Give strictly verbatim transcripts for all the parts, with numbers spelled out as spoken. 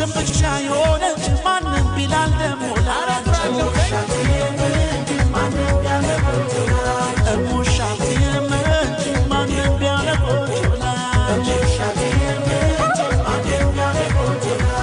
ብቻዬን ማንም ቢላል ደሞ ላራቸው ሻቴም ማንም ቢያለቆት ሻቴም ማንም ቢያለቆት ሻቴም ማንም ቢያለቆት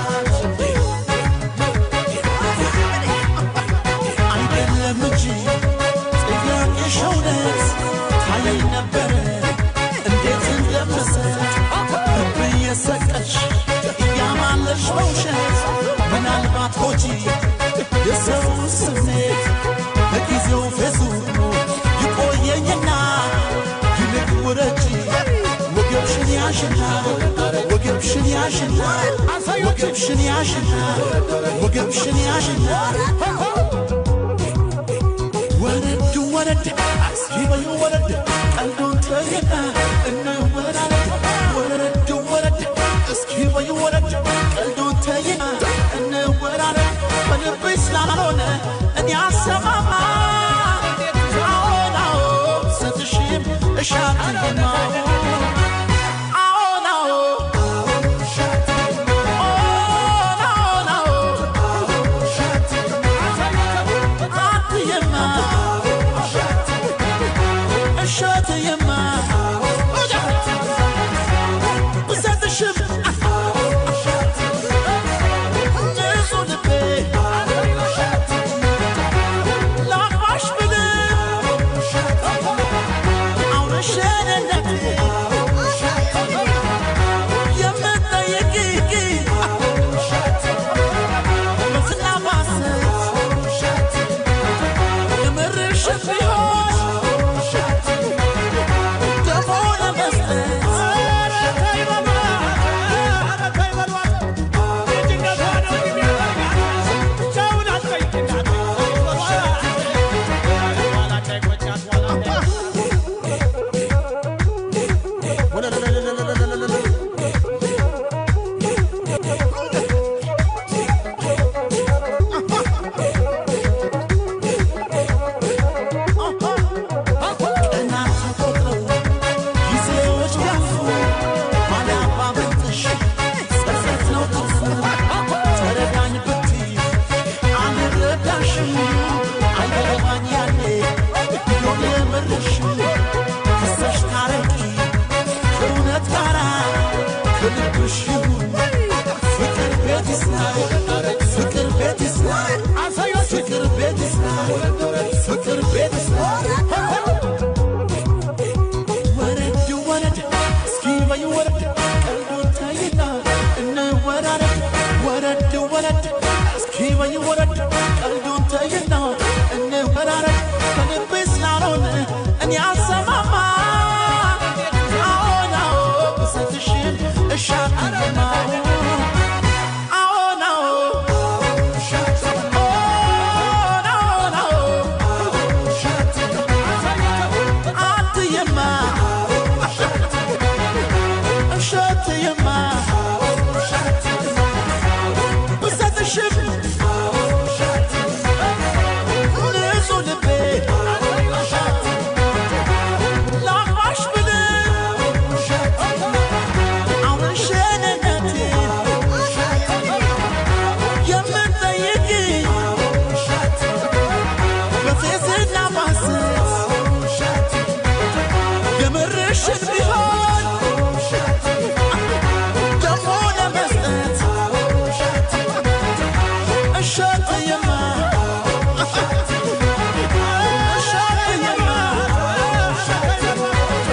አይደለም እንጂ ጥያቄ ሸውነት ታየኝ ነበር እንዴት እንደምሰጥ ብየሰቀች እያማለሽ በውሸት ምናልባት ሆጂ የሰው ስሜት በጊዜው ፌዙ ይቆየኝና ይልቅ ውረጂ ወገብሽን ያሽና ወገብሽን ያሽና ወገብሽን ያሽና ወገብሽን ያሽና ወረድ ወረድ አስኪበዩ ወረድ ቀልዱን ተይና እንወራረድ ወረድ ወረድ አስኪበዩ ወረድ ቀልዱን ተይና እንወራረድ በልብሽ ስላልሆነ እኔ አሰማማ አዎን አዎ ስትሽም እሻትማ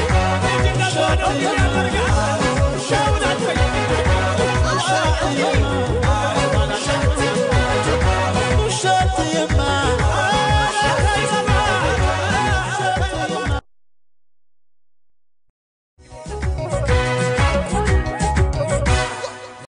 Yeah.